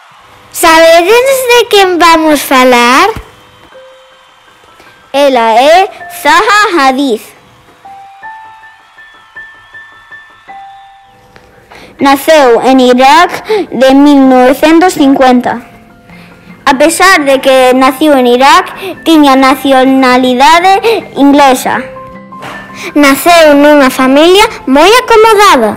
Sabedes de quen vamos falar? Ela é Zaha Hadid. Naceu en Irak de 1950. A pesar de que nació en Irak, tiña nacionalidade inglesa. Naceu nunha familia moi acomodada.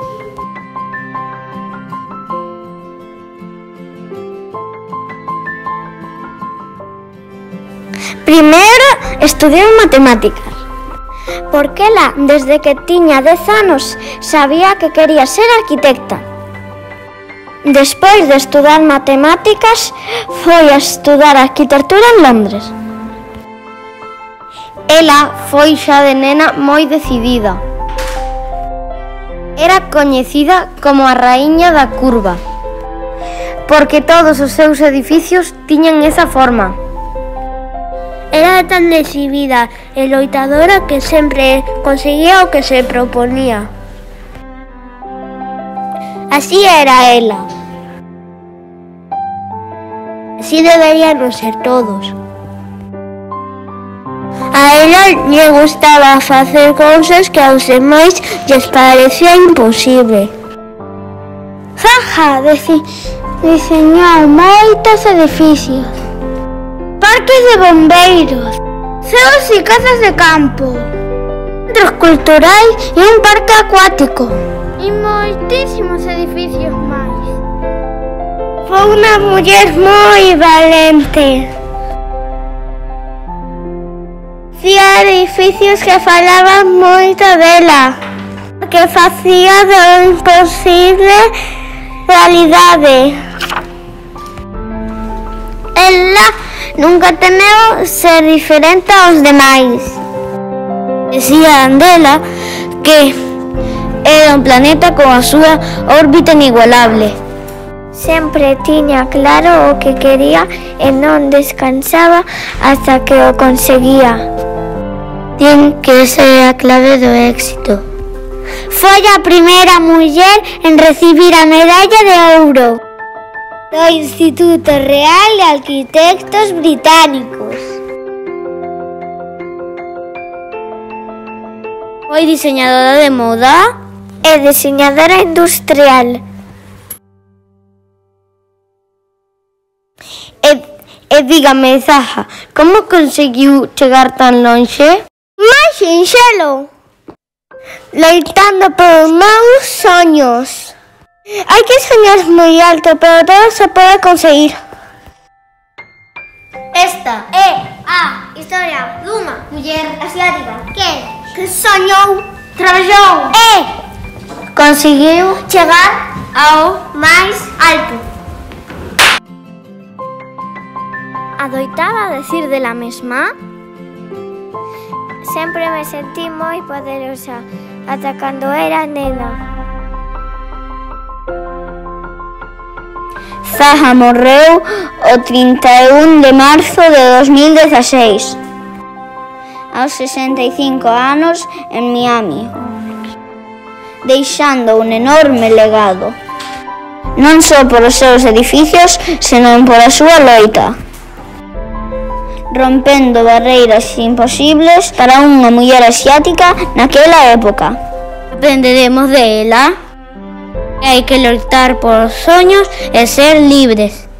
Primeiro estudiou matemáticas, porque ela, desde que tiña 10 anos, sabía que quería ser arquitecta. Despois de estudar matemáticas, foi a estudar arquitectura en Londres. Ela foi xa de nena moi decidida. Era coñecida como a raíña da curva, porque todos os seus edificios tiñan esa forma. Era tan decidida e loitadora que sempre conseguía o que se proponía. Así era ela. Así deberíamos ser todos. A ela lle gustaba facer cousas que aos demais lles parecía imposible. Zaha diseñou moitos edificios, parques de bombeiros, ceos e casas de campo, centros culturais e un parque acuático, e moitísimos edificios máis. Foi unha muller moi valente. Facía edificios que falaban moito dela, que facía do imposible realidade. Ela nunca temeu ser diferente aos demais. Decían dela que era un planeta con a súa órbita inigualable. Sempre tiña claro o que quería e non descansaba hasta que o conseguía. Din que esa é a clave do éxito. Foi a primeira muller en recibir a medalla de ouro do Instituto Real de Arquitectos Británicos. Foi diseñadora de moda e diseñadora industrial. E dígame, Zaha, como conseguiu chegar tan lonxe? Máis sinxelo, loitando por meus soños. Hai que soñar moi alto, pero todo se pode conseguir. Esta é a historia dunha muller asiática que soñou, traballou e conseguiu chegar ao máis alto. Adoitaba decir dela mesma: sempre me sentí moi poderosa ata cando era nena. Zaha morreu o 31 de marzo de 2016, aos 65 anos, en Miami, deixando un enorme legado, non só polos seus edificios, senón pola súa loita, rompendo barreiras imposibles para unha muller asiática naquela época. Aprenderemos de ela que hai que loitar por soños e ser libres.